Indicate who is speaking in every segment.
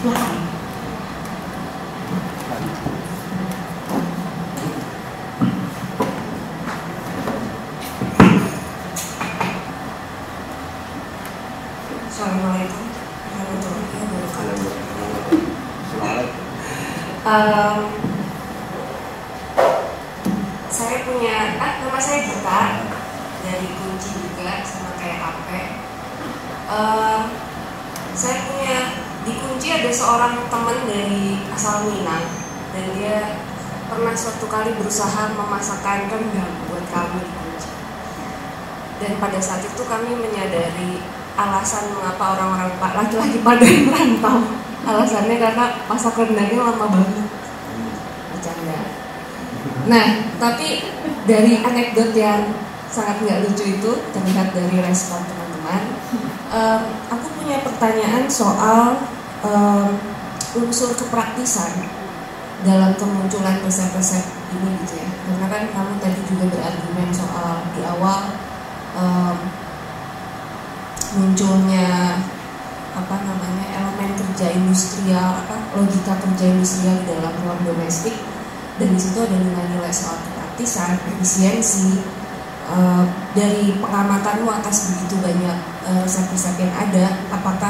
Speaker 1: Tuhan.
Speaker 2: Assalamualaikum warahmatullahi wabarakatuh. Saya punya, nama saya Gita, dari Kunci juga, sama kayak Ape. Saya punya, di Kunci ada seorang teman dari asal Minang, dan dia pernah suatu kali berusaha memasakkan rendang buat kami di Kunci. Dan pada saat itu kami menyadari alasan mengapa orang-orang laki-laki pada merantau. Alasannya karena masak rendangnya lama banget. Bercanda. Nah, tapi dari anekdot yang sangat nggak lucu itu, terlihat dari respon teman-teman, aku punya pertanyaan soal unsur kepraktisan dalam kemunculan resep-resep ini gitu ya. Karena kan kamu tadi juga berargumen soal di awal munculnya elemen kerja industrial, logika kerja industrial di dalam ruang domestik, dan di situ ada nilai-nilai soal kepraktisan, efisiensi. Dari pengamatanmu atas begitu banyak resep-resep yang ada, apakah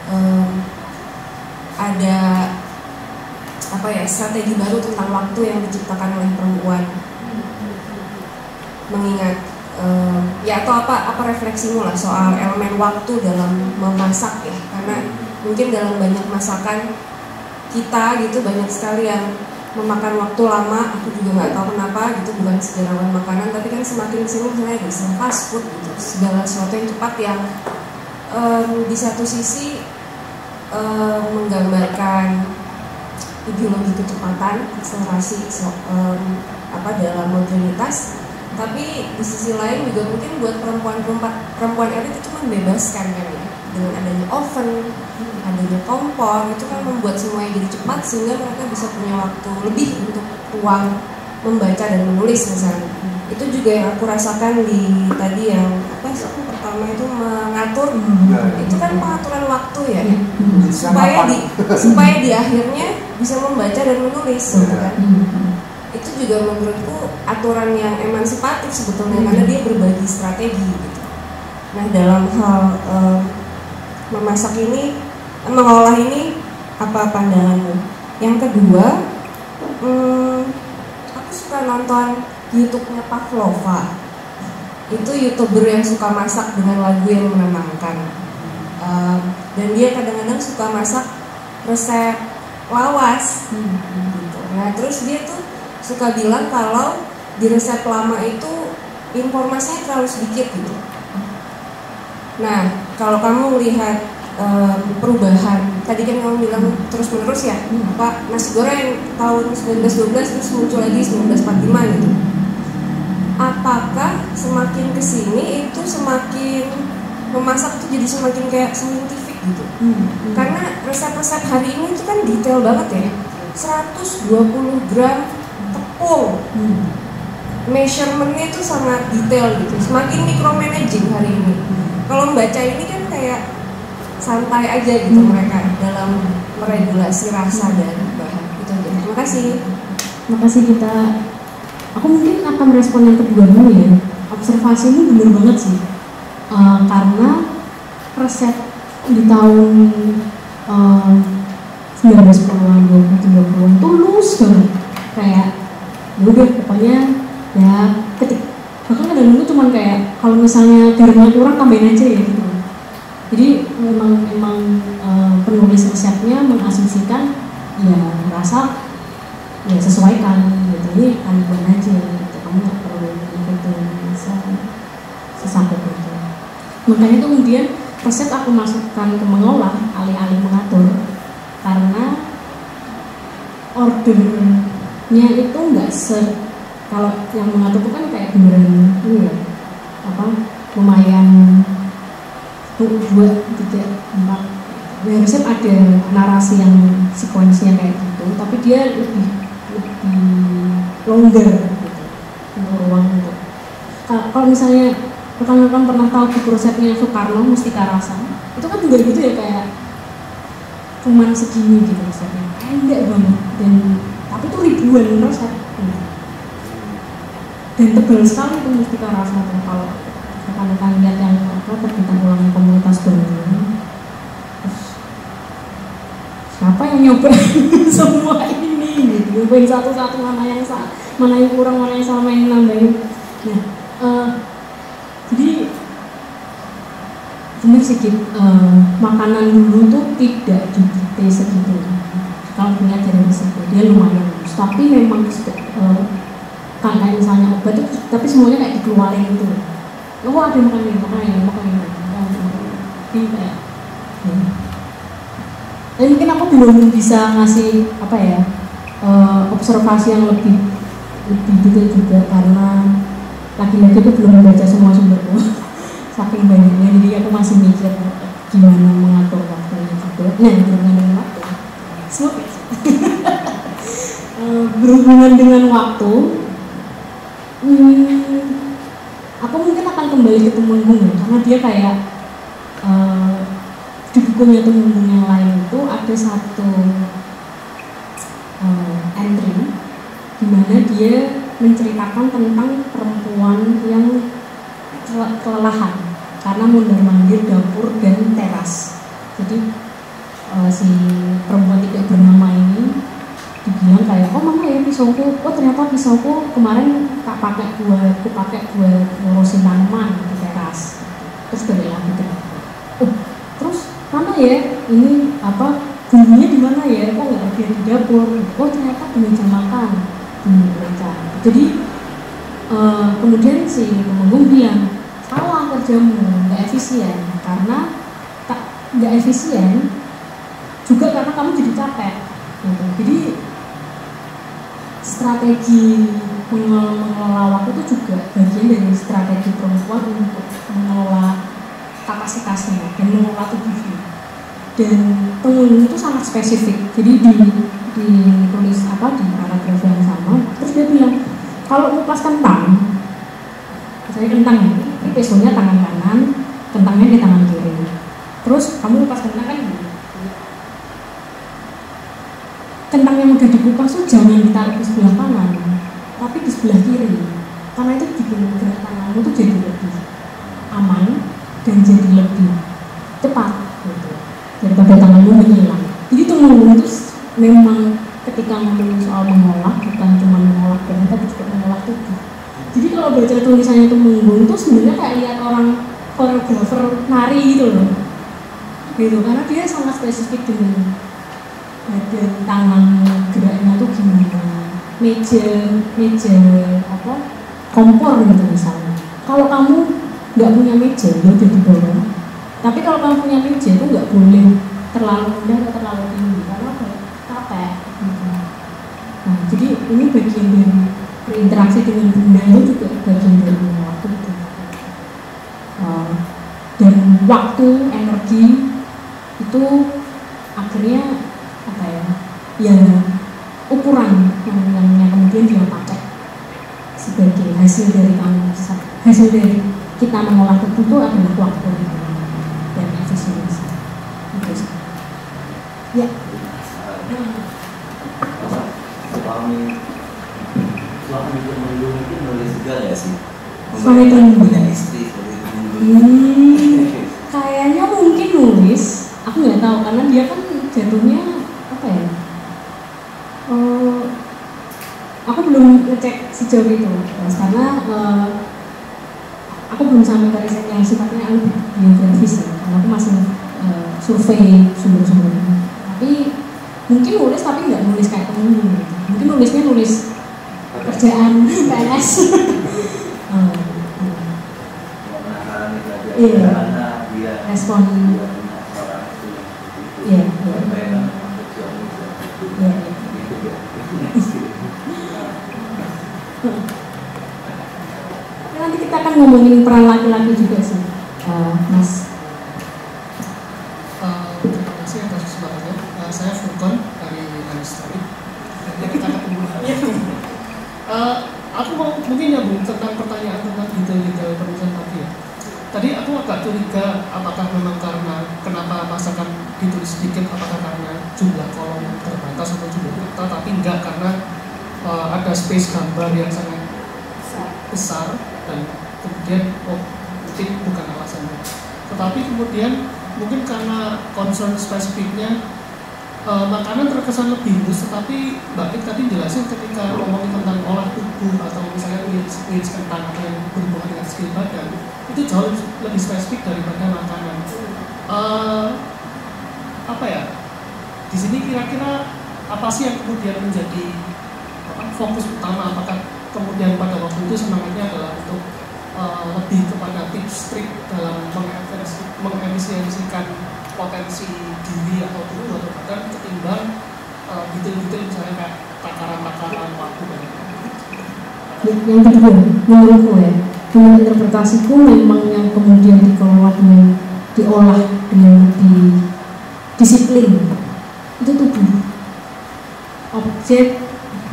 Speaker 2: ada strategi baru tentang waktu yang diciptakan oleh perempuan, mengingat atau apa refleksimu lah soal elemen waktu dalam memasak ya, karena mungkin dalam banyak masakan kita gitu banyak sekali yang memakan waktu lama. Aku juga nggak tahu kenapa gitu, bukan sejarawan makanan, tapi kan semakin kesini misalnya bisa fast food gitu, segala sesuatu yang cepat yang di satu sisi menggambarkan ideologi kecepatan, akselerasi dalam modernitas, tapi di sisi lain juga mungkin buat perempuan elit itu membebaskan kan ya, dengan adanya oven, adanya kompor, itu kan membuat semuanya jadi cepat sehingga mereka bisa punya waktu lebih untuk ruang membaca dan menulis misalnya. Itu juga yang aku rasakan di tadi yang pertama itu mengatur, itu kan pengaturan waktu ya, supaya di akhirnya bisa membaca dan menulis gitu kan. Itu juga menurutku aturan yang emansipatif sebetulnya, karena dia berbagi strategi gitu. Nah, dalam hal memasak ini, mengolah ini, apa pandanganmu? Yang kedua, aku suka nonton YouTube-nya Pavlova. Itu YouTuber yang suka masak dengan lagu yang menenangkan. Dan dia kadang-kadang suka masak resep lawas gitu. Nah, terus dia tuh suka bilang kalau di resep lama itu informasinya terlalu sedikit gitu. Nah, kalau kamu melihat perubahan, tadi kan kamu bilang terus menerus ya, nasi goreng tahun 1912 terus muncul lagi 1945 gitu. Apakah semakin kesini itu semakin memasak tuh jadi semakin kayak saintifik gitu? Karena resep-resep hari ini itu kan detail banget ya, 120 gram tepung, measurementnya itu sangat detail gitu, semakin micromanaging hari ini. Kalau membaca ini kan kayak santai aja gitu mereka dalam meregulasi rasa dan bahan itu aja. Terima kasih.
Speaker 1: Terima kasih kita. Aku mungkin akan merespon yang kedua dulu ya. Observasi ini benar banget sih, karena resep di tahun 1910-an, 20-30-an tuh lus banget, kayak udah pokoknya ya ketik. Bahkan kadang-kadang cuma kayak kalau misalnya garamnya kurang tambahin aja ya gitu. Jadi memang penulis resepnya mengasumsikan ya rasa ya sesuaikan gitu, ini anuan aja gitu, kamu nggak perlu ikutin sesampai itu. Makanya itu kemudian resep aku masukkan ke mengolah alih-alih mengatur, karena ordernya itu nggak kalau yang mengatur itu kan kayak beneran ini ya, lumayan 2, 3, 4. Ya, resep ada narasi yang sekuensinya kayak gitu, tapi dia lebih longgar gitu, ruang untuk. Kalau misalnya rekan-rekan pernah tahu buku resepnya Soekarno Mustika Rasa, itu kan juga gitu ya, kayak cuman segini gitu resepnya, pendek banget, dan tapi itu ribuan resep gitu. Dan tebal sekali itu mustika rasa tuh. Kalau rekan-rekan lihat yang terbitan ulang komunitas Bandung, terus siapa yang nyoba semua ini gitu, nyobain satu-satu mana yang kurang, mana yang sama, yang nambahin. Nah, jadi bener sih makanan dulu tuh tidak didikte segitu. Kalau dilihat dari resepnya dia lumayan bagus, tapi memang kayak misalnya obat itu, tapi semuanya kayak dikeluarin gitu. Oh ada makan ini. Ini kayak. Dan mungkin aku belum bisa ngasih apa ya observasi yang lebih detail juga, karena lagi-lagi aku belum membaca semua sumberku saking banyaknya, jadi aku masih mikir gimana mengatur waktunya juga. Nah, berhubungan dengan waktu, semua berhubungan dengan waktu, aku mungkin akan kembali ke Temenggung ya, karena dia kayak di bukunya Temenggung yang lain itu ada satu entry di mana dia menceritakan tentang perempuan yang kelelahan karena mondar-mandir dapur dan teras. Jadi si perempuan tidak bernama ini dibilang kayak, oh mama ya pisauku, oh ternyata pisauku kemarin tak pakai buat ngurusin tanaman di teras. Terus balik lagi ke dapur. Oh terus mana ya ini bumbunya di mana ya, kok nggak ada di dapur. Oh ternyata di meja makan di meja. Jadi kemudian si Temenggung bilang, salah kerjamu, nggak efisien, karena nggak efisien juga karena kamu jadi capek gitu. Jadi strategi mengelola waktu itu juga bagian dari strategi perempuan untuk mengelola kapasitasnya dan mengelola tubuhnya. Dan Temenggung itu sangat spesifik, jadi ditulis di paragraf yang sama, terus dia bilang kalau ngupas kentang, misalnya kentang ini pisaunya tangan kanan, kentangnya di tangan kiri. Terus kamu ngupas kentang kan gini. Kentang yang udah dikupas tuh jangan ditaruh di sebelah kanan, tapi di sebelah kiri. Karena itu bikin gerak tanganmu tuh jadi lebih aman dan jadi lebih cepat gitu, daripada tanganmu menghilang. Jadi Temenggung itu memang ketika ngomongin soal mengolah, bukan cuma mengolah badan tapi juga mengolah tubuh. Jadi kalau baca tulisannya Temenggung itu sebenarnya kayak lihat orang koreografer nari gitu loh, gitu, karena dia sangat spesifik dengan badan, tangan, geraknya tuh gimana, meja kompor gitu misalnya. Kalau kamu nggak punya meja, ya udah di bawah. Tapi kalau kamu punya meja itu nggak boleh terlalu rendah atau terlalu tinggi, karena capek gitu. Nah, jadi ini bagian dari berinteraksi dengan benda itu juga bagian dari waktu itu. Dan waktu, energi itu akhirnya ya ukuran yang kemudian dia pakai sebagai hasil dari kita mengolah tubuh itu adalah waktu dan efisiensi. Ya.
Speaker 3: Suami Temenggung itu nulis juga nggak sih?
Speaker 1: Suami Temenggung
Speaker 3: punya istri seperti Temenggung.
Speaker 1: Kayaknya mungkin nulis, aku nggak tahu karena dia kan jatuhnya apa ya? Aku belum ngecek sejauh itu, karena aku belum sampai ke riset yang sifatnya lebih biografis ya, karena aku masih survei sumber-sumbernya. Tapi mungkin nulis tapi nggak nulis kayak Temenggung gitu. Mungkin nulis kerjaan PNS. Iya. Respon. Iya. Nanti kita akan ngomongin peran laki-laki juga sih, Mas.
Speaker 4: Terima kasih atas kesempatannya. Saya Furqan dari Story. Kita ketemu lagi. Aku mau mungkin nyambung tentang pertanyaan tentang detail-detail penulisan tadi ya. Tadi aku agak curiga apakah memang karena kenapa masakan gitu sedikit, apakah karena jumlah kolom yang terbatas atau jumlah kata, tapi enggak, karena ada space gambar yang sangat besar dan kemudian mungkin bukan alasannya. Tetapi kemudian mungkin karena concern spesifiknya makanan terkesan lebih halus, tetapi Mbak Pit tadi jelasin ketika ngomongin tentang olah tubuh atau misalnya kulit kentang atau yang berhubungan dengan skill badan, itu jauh lebih spesifik daripada makanan. Apa ya? Di sini kira-kira apa sih yang kemudian menjadi fokus utama? Apakah kemudian pada waktu itu semangatnya adalah untuk lebih kepada tips trik dalam mengefisiensikan potensi diri atau tubuh atau badan ketimbang detail-detail misalnya kayak takaran-takaran waktu dan
Speaker 1: yang kedua, menurutku ya, dengan interpretasiku memang yang kemudian diolah dengan lebih disiplin itu tubuh, objek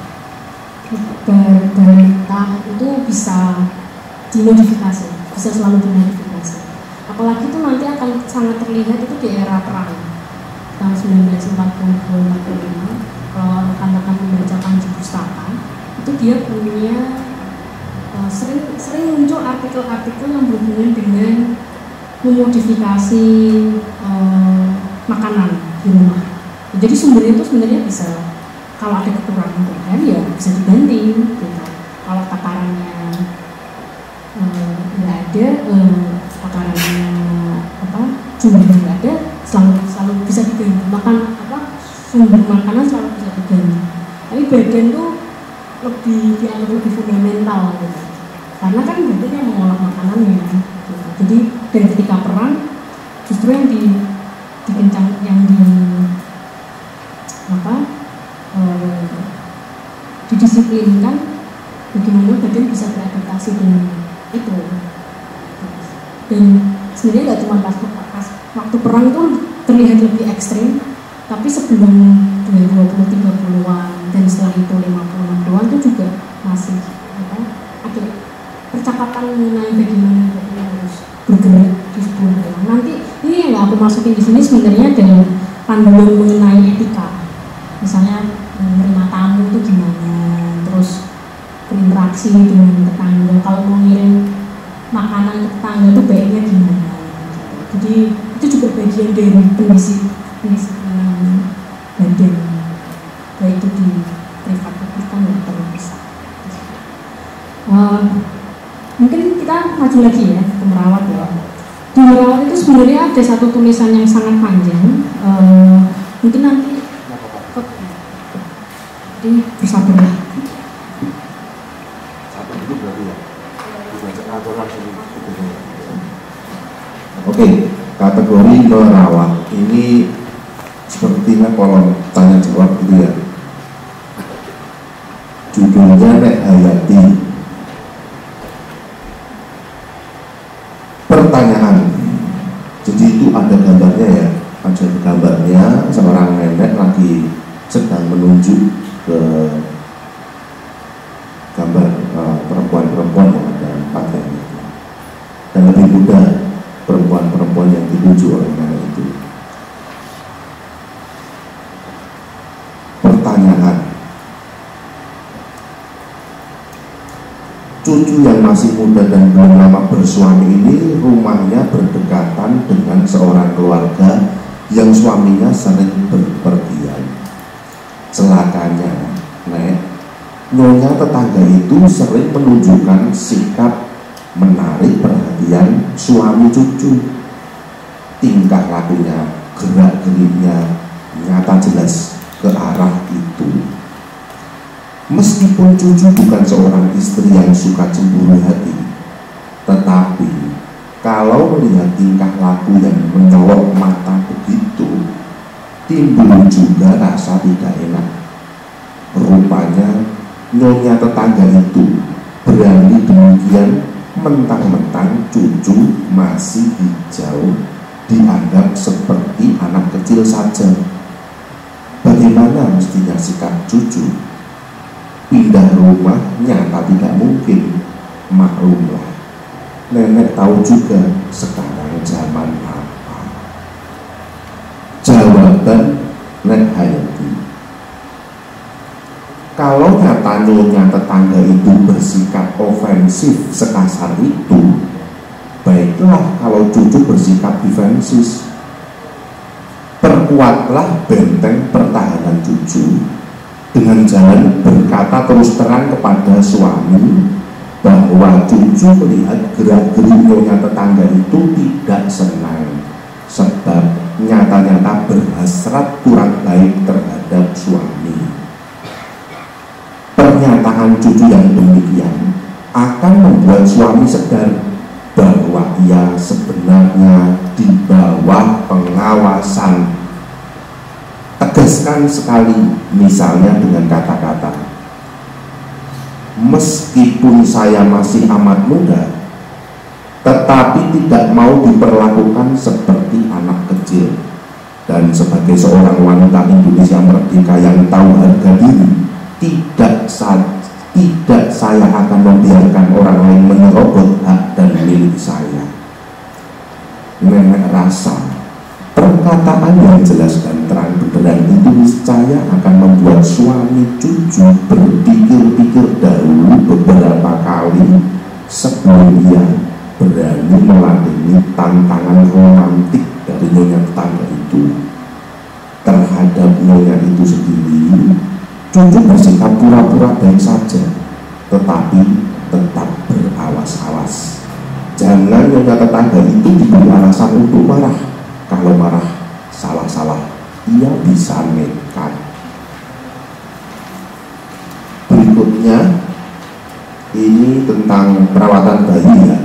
Speaker 1: berintah itu bisa dimodifikasi, bisa selalu dimodifikasi. Apalagi itu nanti akan sangat terlihat itu di era perang tahun 1940-45. Kalau rekan-rekan membaca Panji Pustaka, itu dia punya sering muncul artikel-artikel yang berhubungan dengan memodifikasi makanan di rumah. Jadi sumbernya itu sebenarnya bisa, kalau ada kekurangan bahan ya bisa dibanting gitu. Kalau takarannya nggak ada, takarannya jumlahnya nggak ada, selalu bisa diganti. Sumber makanan selalu bisa diganti. Tapi badan tuh dianggap lebih fundamental gitu. Karena kan badan yang mengolah makanannya gitu. Jadi dari ketika perang justru yang didisiplinkan bagaimana badan bisa beradaptasi dengan itu. Dan sebenarnya nggak cuma pas waktu perang tuh terlihat lebih ekstrim, tapi sebelum 20-30-an dan setelah itu 50-60-an itu juga masih ada percakapan mengenai bagaimana badan harus bergerak di sebuah ruang. Nanti ini yang nggak aku masukin di sini sebenarnya adalah panduan mengenai etika. Misalnya menerima tamu itu gimana, terus berinteraksi dengan tetangga, kalau mau ngirim makanan ke tetangga itu baiknya gimana. Jadi itu juga bagian dari pendisiplinan badan, baik itu di privat publik kan nggak terlalu besar. Mungkin kita maju lagi ya ke Merawat ya. Di Merawat itu sebenarnya ada satu tulisan yang sangat panjang. Mungkin nanti jadi bersabarlah.
Speaker 5: Satu itu berarti ya. Atau langsung. Oke, kategori merawat ini sepertinya kolom tanya jawab gitu ya. Judulnya Nek Hayati. Pertanyaan. Jadi itu ada gambarnya ya. Ada gambarnya seorang nenek lagi sedang menunjuk ke gambar perempuan-perempuan yang ada 4 yang itu. Dan lebih mudah perempuan-perempuan yang dituju oleh nenek itu. Pertanyaan, cucu yang masih muda dan belum lama bersuami ini rumahnya berdekatan dengan seorang keluarga yang suaminya sering berpergian. Celakanya, Nek, nyonya tetangga itu sering menunjukkan sikap menarik perhatian suami cucu. Tingkah lakunya, gerak-geriknya nyata jelas ke arah itu. Meskipun cucu bukan seorang istri yang suka cemburu hati, tetapi kalau melihat tingkah laku yang menyolok mata begitu, timbul juga rasa tidak enak. Rupanya nyonya tetangga itu berani demikian mentang-mentang cucu masih hijau, dianggap seperti anak kecil saja. Bagaimana mestinya sikap cucu? Pindah rumah nyata tidak mungkin. Maklumlah, nenek tahu juga sekarang zaman apa. jawaban nek hayati. Kalau nyata nyonya tetangga itu bersikap ofensif sekasar itu, baiklah kalau cucu bersikap defensif. Perkuatlah benteng pertahanan cucu dengan jalan berkata terus terang kepada suami bahwa cucu melihat gerak-gerik nyonya tetangga itu tidak senang, sebab nyata-nyata berhasrat kurang baik terhadap suami. Pernyataan cucu yang demikian akan membuat suami sadar bahwa ia sebenarnya di bawah pengawasan. Tegaskan sekali, misalnya dengan kata-kata, meskipun saya masih amat muda, tetapi tidak mau diperlakukan seperti anak kecil. Dan sebagai seorang wanita Indonesia merdeka yang tahu harga diri, tidak saya akan membiarkan orang lain menyerobot hak dan milik saya. Nenek rasa perkataan yang jelas dan terang benderang itu niscaya akan membuat suami cucu berpikir-pikir dahulu beberapa kali sebelum ia berani meladeni tantangan romantik dari nyonya tetangga itu terhadap nyonya itu sendiri. Cucu bersikap pura-pura baik saja, tetapi tetap berawas-awas. Jangan nyonya tetangga itu diberi alasan untuk marah. Kalau marah salah-salah, ia bisa nekat. Berikutnya, ini tentang perawatan bayi ya.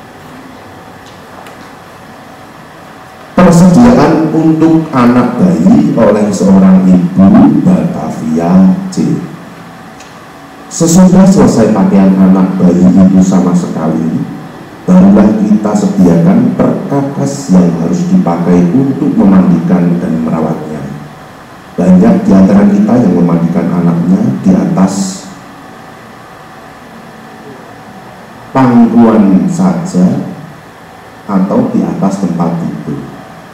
Speaker 5: Persediaan untuk anak bayi oleh seorang ibu Batavia C. Sesudah selesai pakaian anak bayi itu sama sekali, barulah kita sediakan perkakas yang harus dipakai untuk memandikan dan merawatnya. Banyak di antara kita yang memandikan anaknya di atas pangkuan saja atau di atas tempat tidur.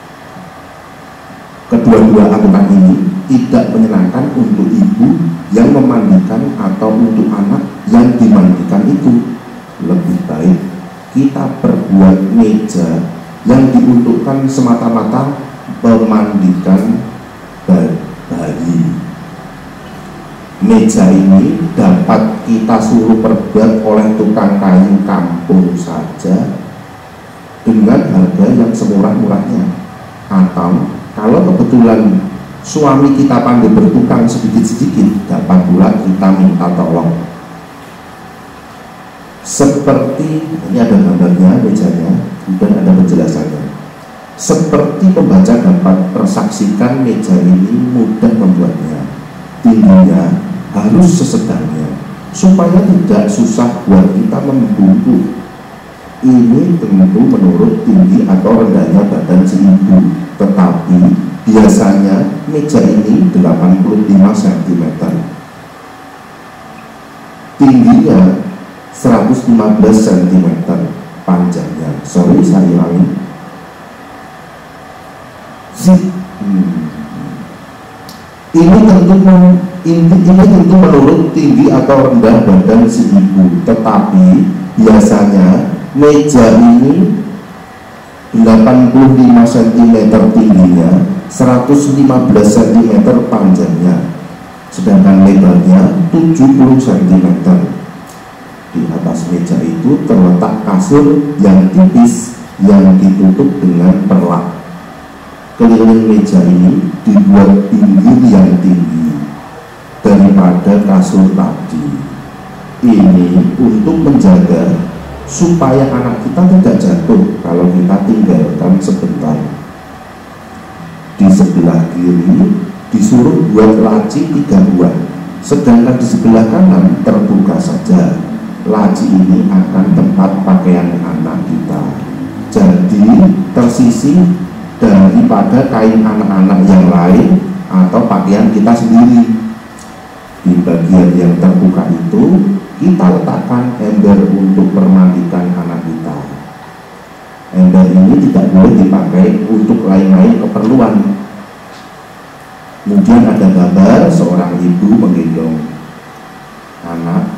Speaker 5: Kedua-dua aturan ini tidak menyenangkan untuk ibu yang memandikan atau untuk anak yang dimandikan itu. Lebih baik kita perbuat meja yang diuntukkan semata-mata memandikan bayi. Meja ini dapat kita suruh perbuat oleh tukang kayu kampung saja dengan harga yang semurah-murahnya, atau kalau kebetulan suami kita pandai bertukang sedikit-sedikit, dapat pula kita minta tolong. Seperti, ini ada gambarnya, mejanya, dan ada penjelasannya. Seperti pembaca dapat persaksikan, meja ini mudah membuatnya. Tingginya harus sesedangnya, supaya tidak susah buat kita membungkuk. Ini tentu menurut tinggi atau rendahnya badan si ibu, tetapi biasanya meja ini 85 cm, tingginya 115 cm, panjangnya, sorry saya ulangi, ini tentu menurut tinggi atau rendah badan si ibu, tetapi biasanya meja ini 85 cm tingginya, 115 cm panjangnya, sedangkan lebarnya 70 cm. Di atas meja itu terletak kasur yang tipis yang ditutup dengan perlak. Keliling meja ini dibuat pinggir yang tinggi daripada kasur tadi. Ini untuk menjaga supaya anak kita tidak jatuh kalau kita tinggalkan sebentar. Di sebelah kiri disuruh buat laci 3 buah, sedangkan di sebelah kanan terbuka saja. Laci ini akan tempat pakaian anak kita, jadi tersisi daripada kain anak-anak yang lain atau pakaian kita sendiri. Di bagian yang terbuka itu kita letakkan ember untuk memandikan anak kita. Ember ini tidak boleh dipakai untuk lain-lain keperluan. Kemudian ada gambar seorang ibu menggendong anak,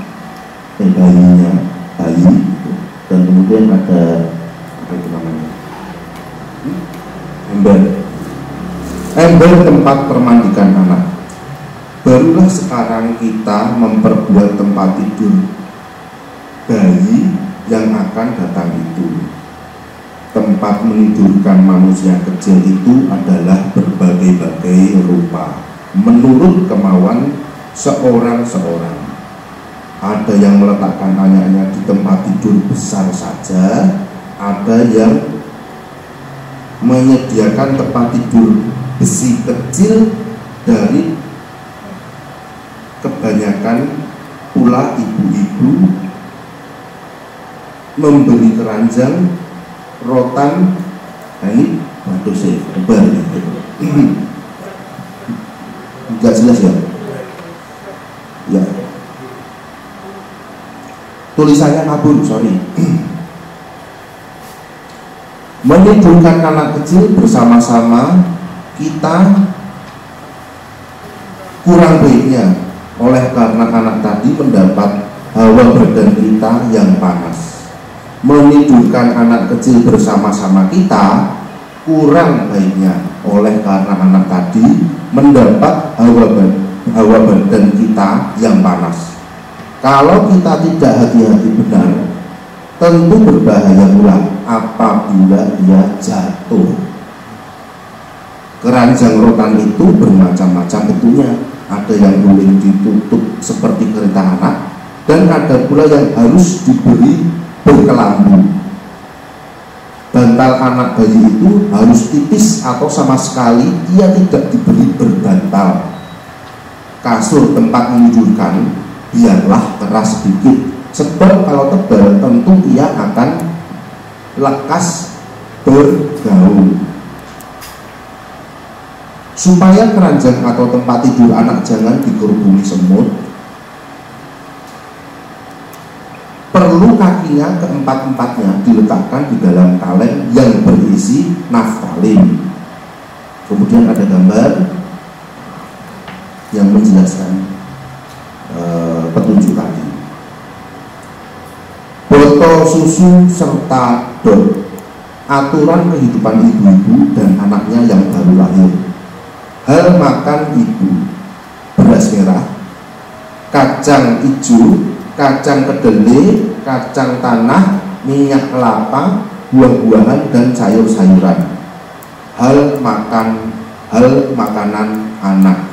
Speaker 5: bayi gitu. Dan kemudian ada apa itu namanya, ember tempat permandikan anak. Barulah sekarang kita memperbuat tempat tidur bayi yang akan datang itu. Tempat menidurkan manusia kecil itu adalah berbagai-bagai rupa menurut kemauan seorang-seorang. Ada yang meletakkan anaknya di tempat tidur besar saja, ada yang menyediakan tempat tidur besi kecil. Dari kebanyakan pula ibu-ibu membeli keranjang, rotan, ini batu sebar gitu. Enggak jelas ya? Ya. Tulisannya kabur, sorry. Menidurkan anak kecil bersama-sama kita kurang baiknya, oleh karena anak tadi mendapat hawa badan kita yang panas. Menidurkan anak kecil bersama-sama kita kurang baiknya, oleh karena anak tadi mendapat hawa badan kita yang panas. Kalau kita tidak hati-hati benar, tentu berbahaya pula apabila dia jatuh. Keranjang rotan itu bermacam-macam bentuknya. Ada yang boleh ditutup seperti kereta anak, dan ada pula yang harus diberi berkelambu. Bantal anak bayi itu harus tipis atau sama sekali ia tidak diberi berbantal. Kasur tempat menidurkan biarlah keras sedikit, sebab kalau tebal tentu ia akan lekas bergaul. Supaya keranjang atau tempat tidur anak jangan dikerubungi semut, perlu kakinya keempat-empatnya diletakkan di dalam kaleng yang berisi naftalin. Kemudian ada gambar yang menjelaskan petunjuk tadi. Botol susu serta dot, aturan kehidupan ibu-ibu dan anaknya yang baru lahir. Hal makan ibu, beras merah, kacang hijau, kacang kedelai, kacang tanah, minyak kelapa, buah-buahan dan sayur-sayuran. Hal makanan anak.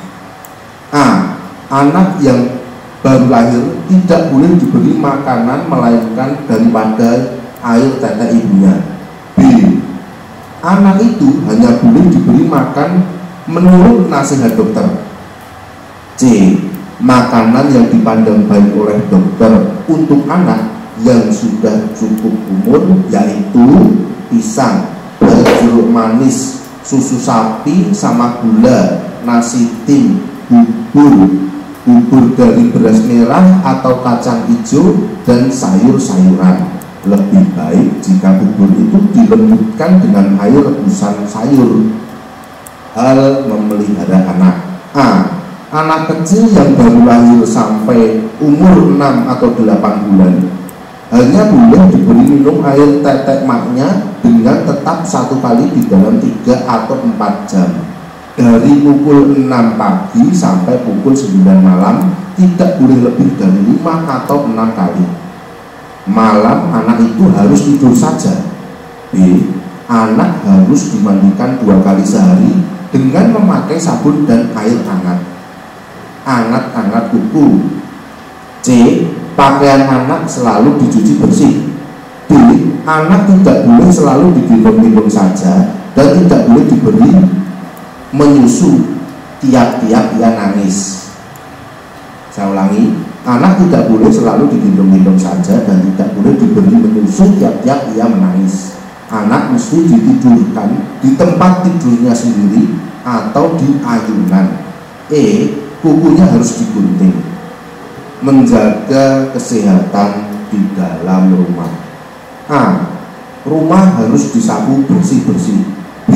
Speaker 5: Anak yang baru lahir tidak boleh diberi makanan melainkan daripada air tetek ibunya. B. Anak itu hanya boleh diberi makan menurut nasihat dokter. C. Makanan yang dipandang baik oleh dokter untuk anak yang sudah cukup umur yaitu pisang, jeruk manis, susu sapi sama gula, nasi tim, bubur dari beras merah atau kacang hijau dan sayur-sayuran. Lebih baik jika bubur itu dilembutkan dengan air rebusan sayur. Hal memelihara anak. Anak kecil yang baru lahir sampai umur 6 atau 8 bulan hanya boleh diberi minum air tetek maknya dengan tetap 1 kali di dalam 3 atau 4 jam. Dari pukul 6 pagi sampai pukul 9 malam tidak boleh lebih dari 5 atau 6 kali. Malam anak itu harus tidur saja. B. Anak harus dimandikan 2 kali sehari dengan memakai sabun dan air hangat. Hangat-hangat kuku. C. Pakaian anak selalu dicuci bersih. D. Anak tidak boleh selalu digendong-gendong saja dan tidak boleh diberi menyusu tiap-tiap ia nangis. Saya ulangi, anak tidak boleh selalu digendong-gendong saja dan tidak boleh diberi menyusu tiap-tiap ia menangis. Anak mesti ditidurkan di tempat tidurnya sendiri atau di ayunan. E. Kukunya harus digunting. Menjaga kesehatan di dalam rumah. A. Rumah harus disapu bersih-bersih. B.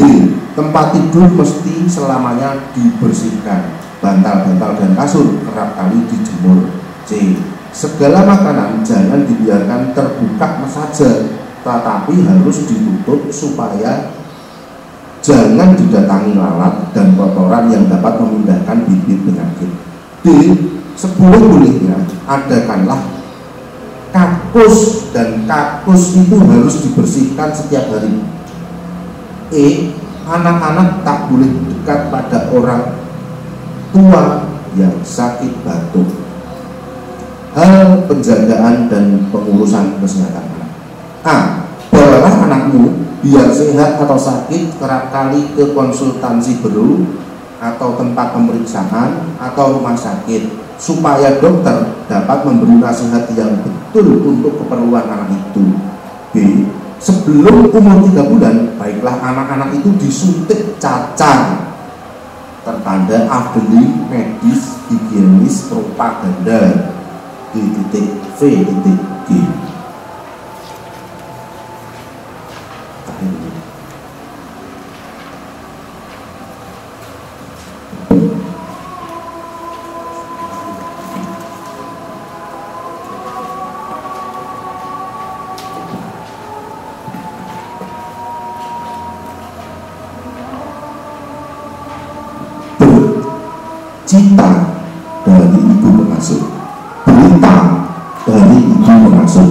Speaker 5: tempat tidur mesti selamanya dibersihkan, bantal-bantal dan kasur kerap kali dijemur. C. Segala makanan jangan dibiarkan terbuka saja, tetapi harus ditutup supaya jangan didatangi lalat dan kotoran yang dapat memindahkan bibit penyakit. D. Seboleh-bolehnya adakanlah kakus, dan kakus itu harus dibersihkan setiap hari. E. Anak-anak tak boleh dekat pada orang tua yang sakit batuk. Hal penjagaan dan pengurusan kesehatan anak. A. Bawalah anakmu biar sehat atau sakit kerap kali ke konsultansi baru atau tempat pemeriksaan atau rumah sakit, supaya dokter dapat memberi nasihat yang betul untuk keperluan anak itu. B. Sebelum umur 3 bulan, baiklah anak-anak itu disuntik cacar, tertanda ahli medis, higienis, propaganda. D.V.G. Cita dari ibu pengasuh, berita dari ibu pengasuh,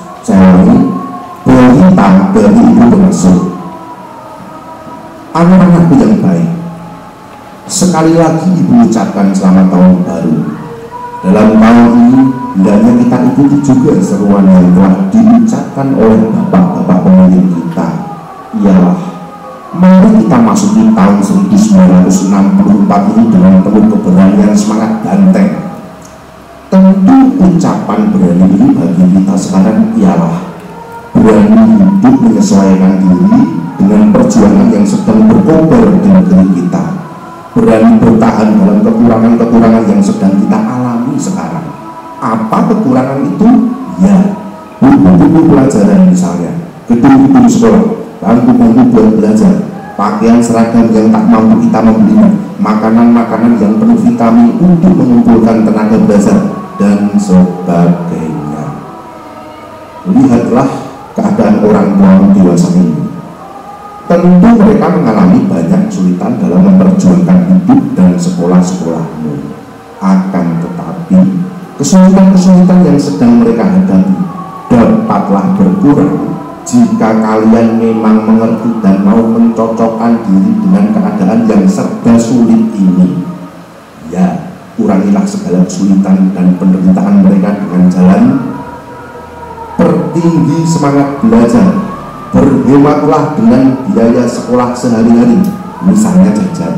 Speaker 5: berita dari ibu pengasuh. Anak-anakku yang baik, sekali lagi ibu ucapkan selamat tahun baru. Dalam tahun ini hendaknya kita ikuti juga seruan yang telah diucapkan oleh bapak-bapak pemimpin kita, ialah mari kita masuki tahun 1964 ini dengan penuh keberanian, semangat banteng. Tentu ucapan berani ini bagi kita sekarang ialah berani hidup menyesuaikan diri dengan perjuangan yang sedang berkobar di negeri kita, berani bertahan dalam kekurangan-kekurangan yang sedang kita alami sekarang. Apa kekurangan itu? Ya, buku-buku pelajaran misalnya, gedung-gedung sekolah, bangku-bangku buat belajar, pakaian seragam yang tak mampu kita membelinya, makanan-makanan yang penuh vitamin untuk mengumpulkan tenaga belajar, dan sebagainya. Lihatlah keadaan orang tua dewasa ini. Tentu mereka mengalami banyak kesulitan dalam memperjuangkan hidup dan sekolah-sekolahmu. Akan tetapi kesulitan-kesulitan yang sedang mereka hadapi dapatlah berkurang jika kalian memang mengerti dan mau mencocokkan diri dengan keadaan yang serba sulit ini. Ya, kurangilah segala kesulitan dan penderitaan mereka dengan jalan pertinggi semangat belajar. Berhematlah dengan biaya sekolah sehari-hari, misalnya jajan,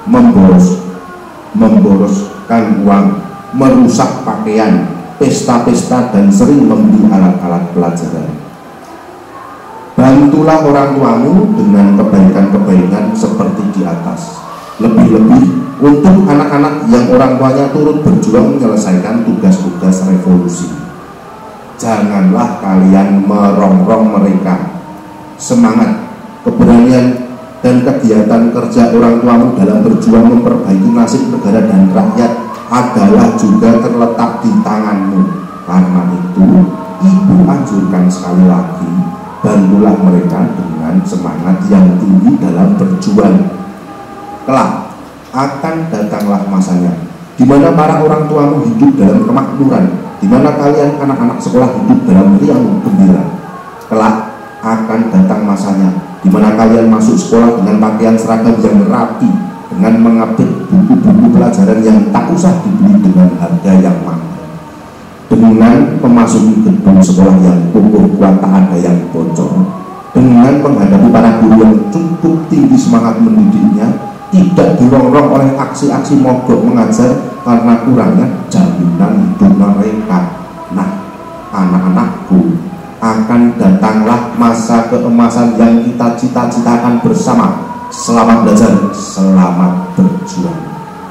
Speaker 5: memboroskan uang, merusak pakaian, pesta-pesta, dan sering membeli alat-alat pelajaran. Bantulah orang tuamu dengan kebaikan-kebaikan seperti di atas. Lebih-lebih untuk anak-anak yang orang tuanya turut berjuang menyelesaikan tugas-tugas revolusi. Janganlah kalian merongrong mereka. Semangat, keberanian, dan kegiatan kerja orang tuamu dalam berjuang memperbaiki nasib negara dan rakyat adalah juga terletak di tanganmu. Karena itu, ibu anjurkan sekali lagi, bantulah mereka dengan semangat yang tinggi dalam berjuang. Kelak akan datanglah masanya di mana para orang tuamu hidup dalam kemakmuran, di mana kalian anak-anak sekolah hidup dalam riang gembira. Kelak akan datang masanya di mana kalian masuk sekolah dengan pakaian seragam yang rapi, dengan mengapit buku-buku pelajaran yang tak usah dibeli dengan harga yang mahal, dengan memasuki gedung sekolah yang kokoh kuat tak ada yang bocor, dengan menghadapi para guru yang cukup tinggi semangat mendidiknya, tidak dirongrong oleh aksi-aksi mogok mengajar karena kurangnya jaminan hidup mereka. Nah, anak-anakku, akan datanglah masa keemasan yang kita cita-citakan bersama. Selamat belajar, selamat berjuang.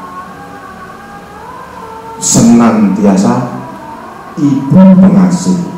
Speaker 5: Senantiasa Ibu Pengasuh.